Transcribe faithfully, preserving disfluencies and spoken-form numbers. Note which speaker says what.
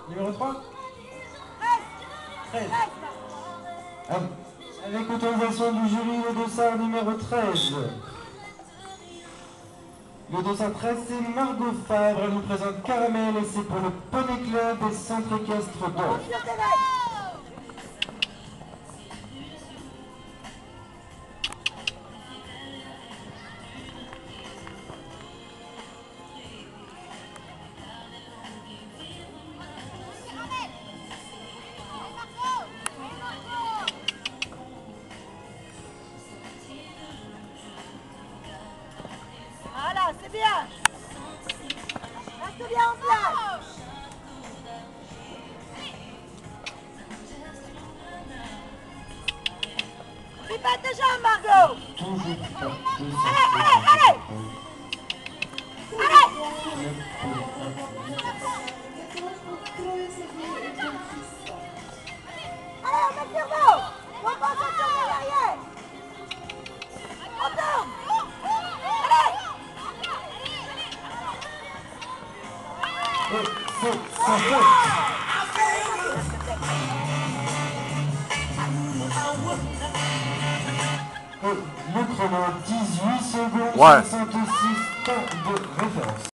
Speaker 1: Numéro trois. treize. Ah, avec autorisation du jury, le dossard numéro treize. Le dossard treize, c'est Margot Fabre. Elle nous présente Caramel et c'est pour le Poney Club et Centre équestre d'Or.
Speaker 2: Voilà, c'est bien. Reste bien en place. Fais pas tes jambes, Margot. Allez, allez, allez. Allez. Allez, on met sur vous. On pense à tourner derrière. On tourne.
Speaker 1: C'est sa faute. Le chrono dix-huit secondes,
Speaker 3: Ouais.
Speaker 1: soixante-six temps de référence.